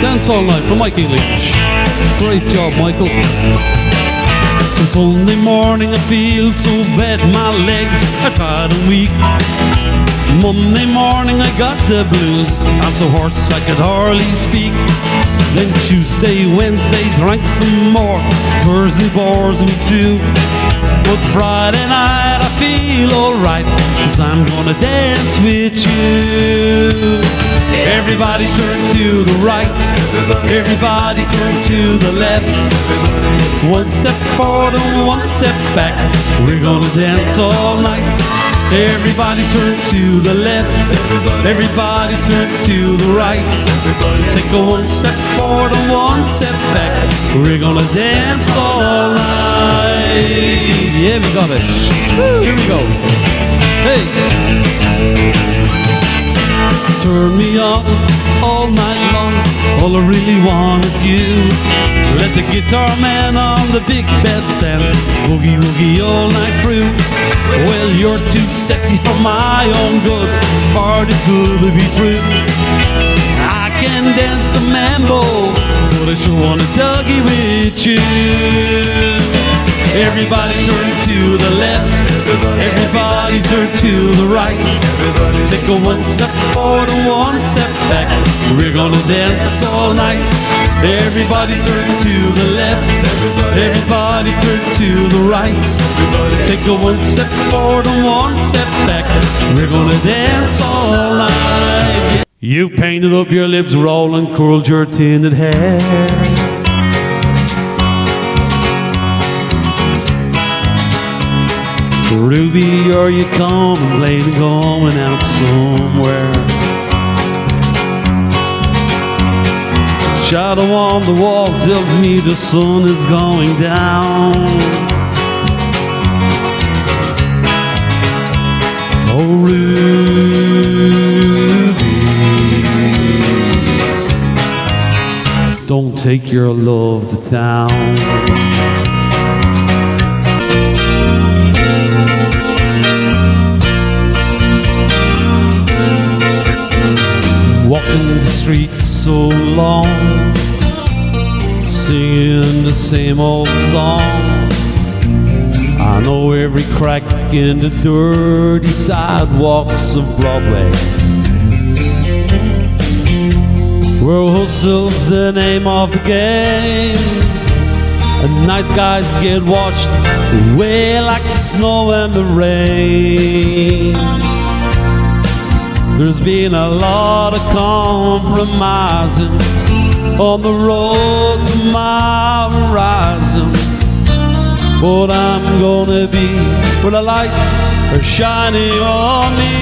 Dance All Night from Mikey Leach. Great job, Michael. It's Sunday morning, I feel so bad, my legs are tired and weak. Monday morning, I got the blues, I'm so hoarse I could hardly speak. Then Tuesday, Wednesday, drank some more. Thursday bores me too. But Friday night I feel alright, 'cause I'm gonna dance with you. Everybody turn to the right, everybody turn to the left. One step forward and one step back, we're gonna dance all night. Everybody turn to the left, everybody turn to the right. Take a one step forward and one step back, we're gonna dance all night. Yeah, we got it. Woo, here we go. Hey. Turn me on all night long, all I really want is you. Let the guitar man on the big bed stand boogie woogie all night through. Well, you're too sexy for my own good, far too good to be true. I can dance the mambo, but I sure want a Dougie with you. Everybody turn to the left, everybody turn to the right. Take a one step forward and one step back, we're gonna dance all night. Everybody turn to the left, everybody turn to the right. Take a one step forward and one step back, we're gonna dance all night. You painted up your lips, rolled and curled your tinted hair. Ruby, are you coming late and going out somewhere? Shadow on the wall tells me the sun is going down. Oh, Ruby, don't take your love to town. Walking the streets so long, singing the same old song. I know every crack in the dirty sidewalks of Broadway, where hustle's the name of the game, and nice guys get washed away like the snow and the rain. There's been a lot of compromising on the road to my horizon, but I'm gonna be where the lights are shining on me.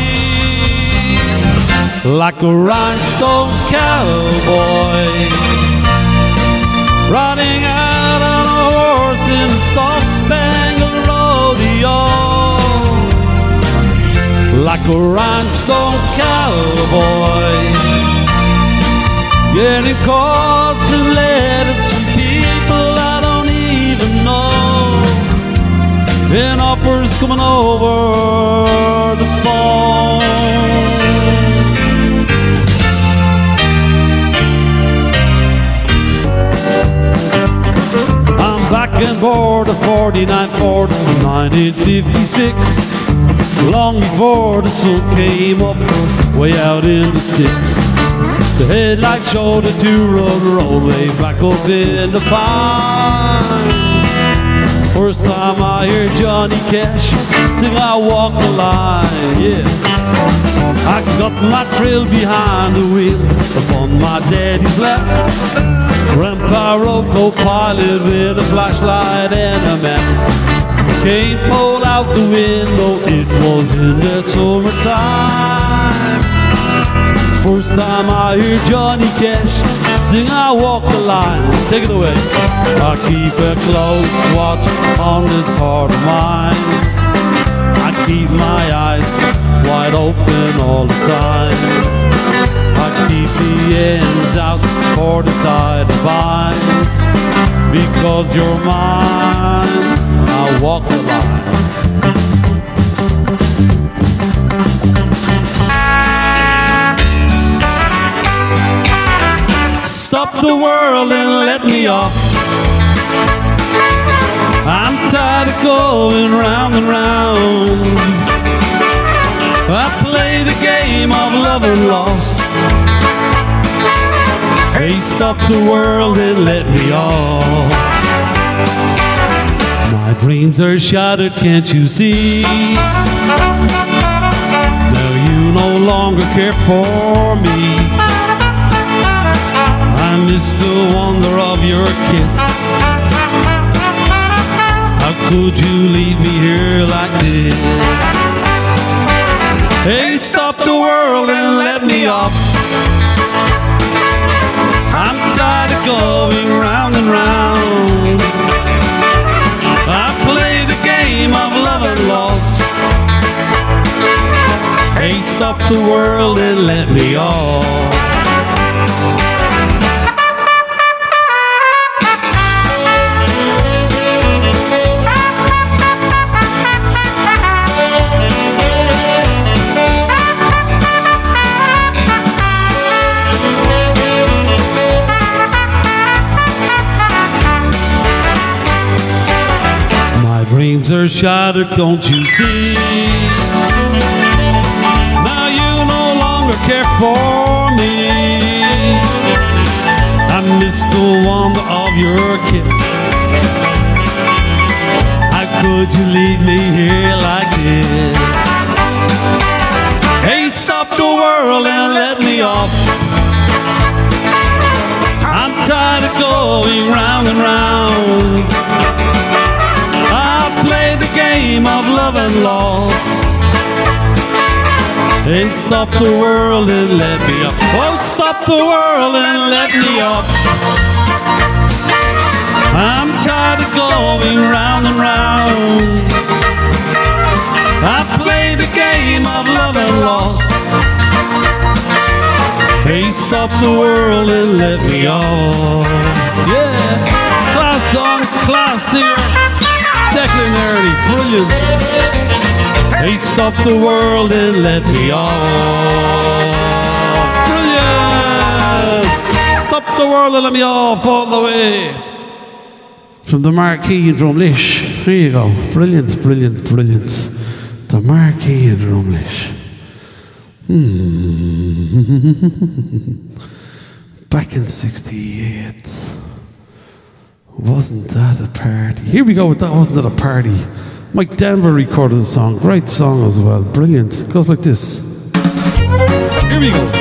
Like a rhinestone cowboy riding out on a horse in a star-spangled rodeo. Like a rhinestone cowboy getting caught to letters from people I don't even know, and offers coming over the phone. I'm back on board a 49 Ford from 1956, long before the sun came up way out in the sticks. The headlights showed a two-road roadway back up in the pine. First time I hear Johnny Cash sing I Walk the Line, yeah. I got my thrill behind the wheel upon my daddy's lap. Grandpa rode co-pilot with a flashlight and a map. Cane pulled out the window, it was in the summertime. First time I hear Johnny Cash sing I Walk the Line. Take it away. I keep a close watch on this heart of mine. I keep my eyes wide open all the time. I keep the ends out for the tide of vines. Because you're mine, I walk the line. stop the world and let me off. I'm tired of going round and round. I play the game of love and loss. Hey, stop the world and let me off. My dreams are shattered, can't you see? Now you no longer care for me. I miss the wonder of your kiss. How could you leave me here like this? Hey, stop the world and let me off. I'm tired of going round and round. I play the game of love and loss. Hey, stop the world and let me off. Dreams are shattered, don't you see? Now you no longer care for me. I miss the wonder of your kiss. How could you leave me here like this? Hey, stop the world and let me off. I'm tired of going round and round. Play the game of love and loss. Hey, stop the world and let me off. Oh, stop the world and let me off. I'm tired of going round and round. I play the game of love and loss. Hey, stop the world and let me off. Yeah, class song, class singer. Declan, Nerny, brilliant. Hey, stop the world and let me off. Brilliant. Stop the world and let me off all the way. From the Marquee in Drumlish. Here you go. Brilliant, brilliant, brilliant. The Marquee in Drumlish. Back in '68. Wasn't that a party? Here we go with that. Wasn't that a party? Mike Denver recorded the song. Great song as well. Brilliant. It goes like this. Here we go.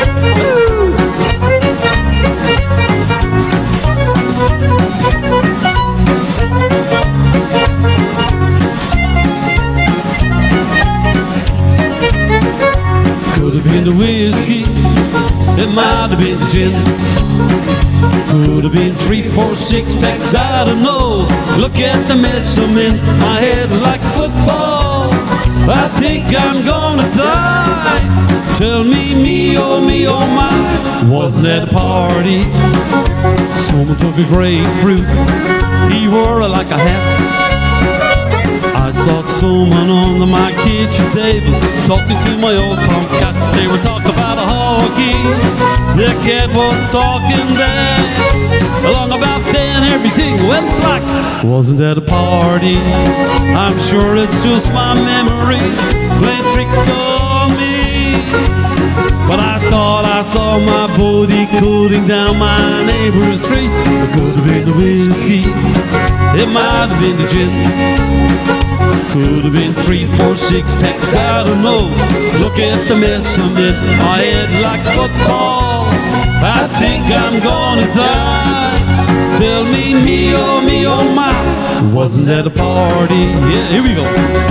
Could have been the whiskey. It might have been the gin. Could have been 3, 4, 6 packs, I don't know. Look at the mess I'm in, my head is like football. I think I'm gonna die. Tell me, me, oh my. Wasn't at a party. Someone took a grapefruit, he wore it like a hat. I saw someone on my kitchen table talking to my old tomcat. They were talking about a hockey. The cat was talking back. Along about then everything went black. Wasn't at a party. I'm sure it's just my memory playing tricks on me. But I thought I saw my booty cooling down my neighbor's street. It could have been the whiskey. It might have been the gin. Could have been 3, 4, 6 packs, I don't know. Look at the mess I'm in, my head's like football. I think I'm gonna die. Tell me, me, oh my. Wasn't at a party. Yeah, here we go.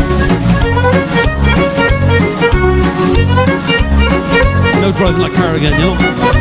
No driving like car again, you know.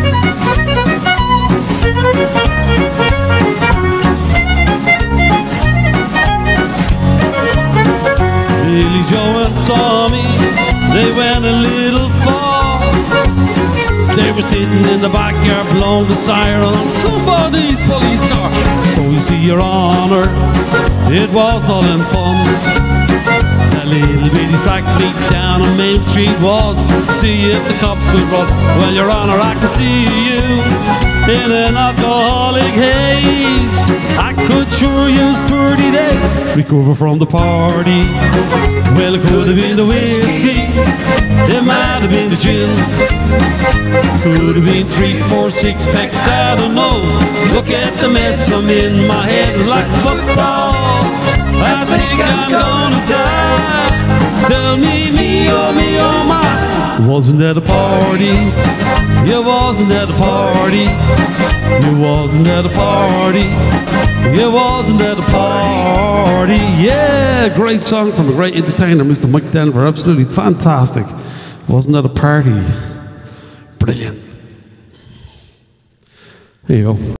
Billy Joe and Tommy, they went a little far. They were sitting in the backyard blowing the siren on somebody's police car. So you see, your honor, it was all in fun. A little bitty flat meet down on Main Street was to see if the cops could run. Well, Your Honor, I can see you in an alcoholic haze. I could sure use 30 days recover from the party. Well, it could have been the whiskey, it might have been the gin, could have been 3, 4, 6 packs, I don't know. Look at the mess I'm in, my head is like football. I think I'm gonna die. Tell me, oh my, wasn't at a party. You wasn't at a party. You wasn't at a party. You wasn't at a party. Yeah, great song from a great entertainer, Mr. Mike Denver. Absolutely fantastic. Wasn't at a party. Brilliant. Here you go.